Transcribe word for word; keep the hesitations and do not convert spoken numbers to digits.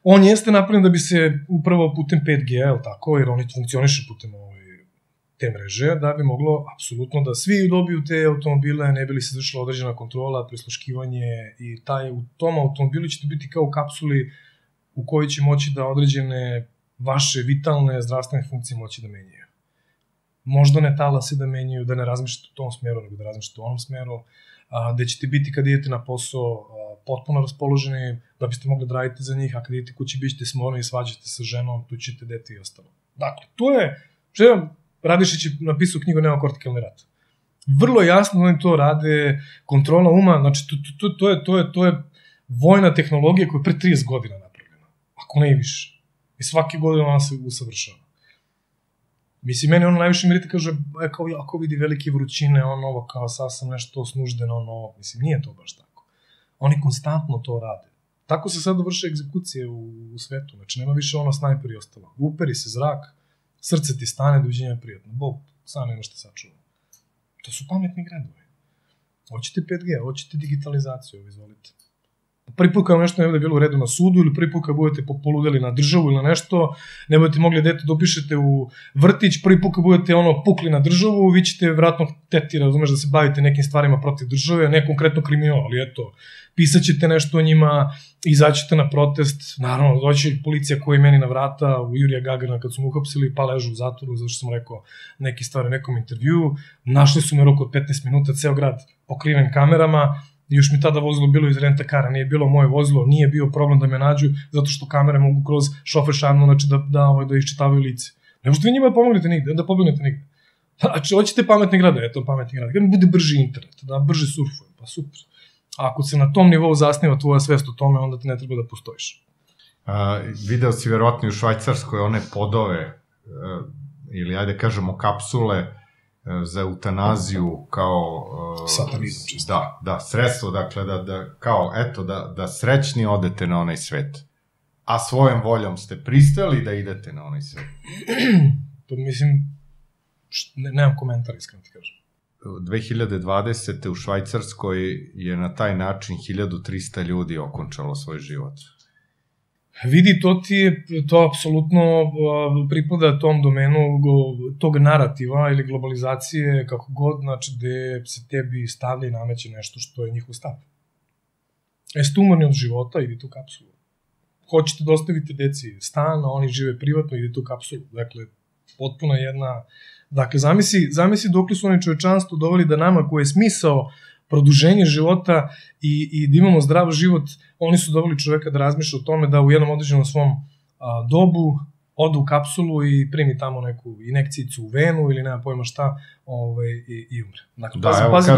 On jeste napravljen da bi se upravo putem pet G, je tako, jer oni funkcioniše putem te mreže, da bi moglo apsolutno da svi dobiju te automobile, ne bi li se izvršila određena kontrola, prisluškivanje i taj, u tom automobilu ćete biti kao u kapsuli u kojoj će moći da određene vaše vitalne zdravstvene funkcije moći da menjaju. Možda ne talase da menjaju, da ne razmišljate u tom smeru, nego da razmišljate u onom smeru, gde ćete biti kad idete na posao potpuno raspoloženi, da biste mogli da radite za njih, a kad idete kući bićete smorni i svađate sa ženom, tu ćete dete i ostalo. Dakle, to je, što je Radišić je napisao knjigu Neokortikalni rat. Vrlo jasno da oni to rade, kontrola uma, znači to, to, to, je, to, je, to je vojna tehnologija koja je pre trideset godina napravljena, ako ne i više. I svake godine ona se usavršava. Mislim, meni ono najviše mirite kaže, e, kao ako vidi velike vrućine, on ovo kao sasvim nešto snuždeno, on ovo, mislim, nije to baš tako. Oni konstantno to rade. Tako se sad vrše egzekucije u, u svetu, znači nema više ono snajper i ostalo. Uperi se zrak, srce ti stane, doviđenja prijatno. Bog, sam nema što sačuva. To su pametni gradovi. Hoćete pet G, hoćete digitalizaciju, izvolite. Prvi put kada nešto ne bude bilo u redu na sudu ili prvi put kada budete poludeli na državu ili na nešto, ne budete mogli dete da upišete u vrtić, prvi put kada budete ono pukli na državu, vi ćete vratno hteti, razumeš, da se bavite nekim stvarima protiv države, ne konkretno kriminal, ali eto, pisat ćete nešto o njima, izaćete na protest, naravno, doći policija koja je meni na vrata u Jurija Gagarina kad su mu uhapsili, pa ležu u zatvoru, zato što sam rekao neke stvari u nekom intervjuu, našli su me rok od petnaest minuta, ceo grad pokriven kamerama, i još mi tada vozilo bilo iz rentakara, nije bilo moje vozilo, nije bio problem da me nađu, zato što kamere mogu kroz šofer šarnu, znači da, da, da iščitavaju lice. Ne možete vi njima da pomognete nigde, da pobegnete nigde. Znači, hoćete pametni grad, eto pametni grad, kada bude brži internet, da brže surfuje, pa super. A ako se na tom nivou zasniva tvoja svest o tome, onda ti ne treba da postojiš. A, video si verovatno u Švajcarskoj one podove, ili ajde kažemo kapsule, za eutanaziju kao... Satanizam čisto. Da, da, sredstvo, dakle, da, da, kao, eto, da, da srećni odete na onaj svet. A svojom voljom ste pristali da idete na onaj svet. Pa mislim, ne, nemam komentar, iskreno ti kažem. dve hiljade dvadesete. u Švajcarskoj je na taj način hiljadu trista ljudi okončalo svoj život. Vidi, to ti je, to apsolutno pripada tom domenu tog narativa ili globalizacije, kako god, znači gde se tebi stavlja i nameće nešto što je njihov stav. Jeste umorni od života, idite u kapsulu. Hoćete da ostavite deci stan, a oni žive privatno, idite u kapsulu. Dakle, potpuno jedna... Dakle, zamisli, zamisli dokle su oni čovečanstvo doveli da nama koji je smisao produženje života i, i da imamo zdrav život, oni su doveli čoveka da razmišlja o tome da u jednom određenom svom a, dobu ode u kapsulu i primi tamo neku injekcijicu u venu ili nema pojma šta ovaj, i, i umre. Dakle, da, pazi, evo, pazi